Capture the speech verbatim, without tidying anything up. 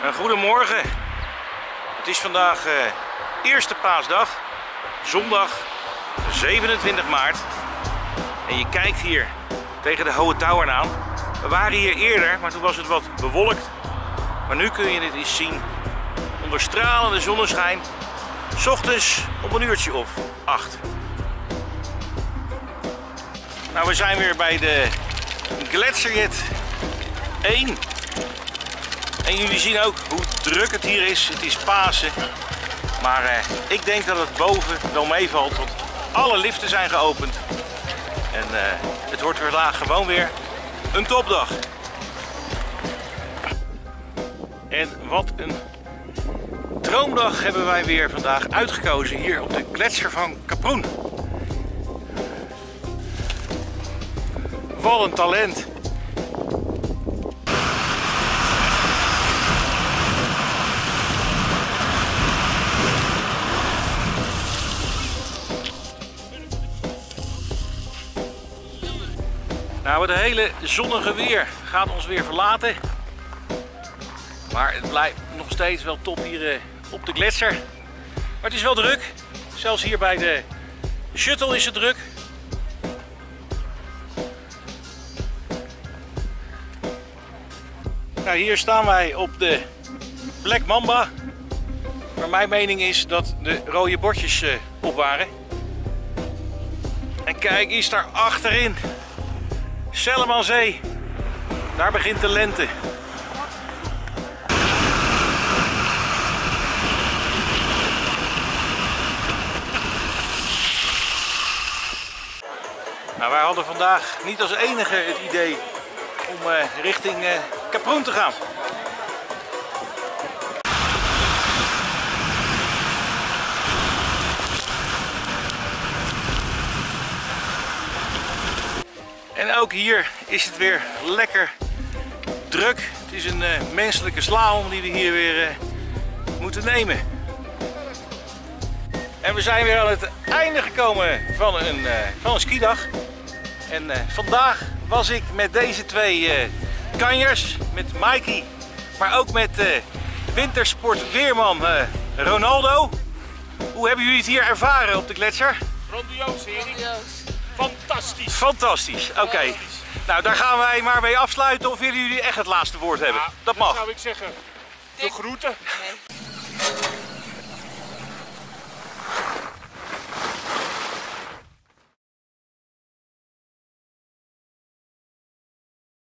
Een goedemorgen. Het is vandaag uh, eerste paasdag, zondag zevenentwintig maart. En je kijkt hier tegen de Hohe Tauern aan. We waren hier eerder, maar toen was het wat bewolkt. Maar nu kun je dit eens zien onder stralende zonneschijn. 's Ochtends op een uurtje of acht. Nou, we zijn weer bij de Gletscherjet één. En jullie zien ook hoe druk het hier is. Het is Pasen. Maar eh, ik denk dat het boven wel meevalt. Want alle liften zijn geopend. En eh, het wordt vandaag gewoon weer een topdag. En wat een droomdag hebben wij weer vandaag uitgekozen hier op de gletsjer van Kaproen. Wat een talent! Nou, het hele zonnige weer gaat ons weer verlaten. Maar het blijft nog steeds wel top hier uh, op de gletsjer. Maar het is wel druk. Zelfs hier bij de shuttle is het druk. Nou, hier staan wij op de Black Mamba. Maar mijn mening is dat de rode bordjes uh, op waren. En kijk eens daar achterin. Sellemanzee. Daar begint de lente. Nou, wij hadden vandaag niet als enige het idee om uh, richting uh, Kaproen te gaan. En ook hier is het weer lekker druk. Het is een uh, menselijke slalom die we hier weer uh, moeten nemen. En we zijn weer aan het einde gekomen van een, uh, van een skidag. En uh, vandaag was ik met deze twee uh, kanjers, met Mikey, maar ook met uh, wintersport weerman uh, Ronaldo. Hoe hebben jullie het hier ervaren op de gletsjer? Grandioos, Erik. Fantastisch. Fantastisch, oké. Okay. Nou, daar gaan wij maar mee afsluiten. Of willen jullie echt het laatste woord hebben? Ja, dat mag. Dat zou ik zeggen. De groeten. Nee.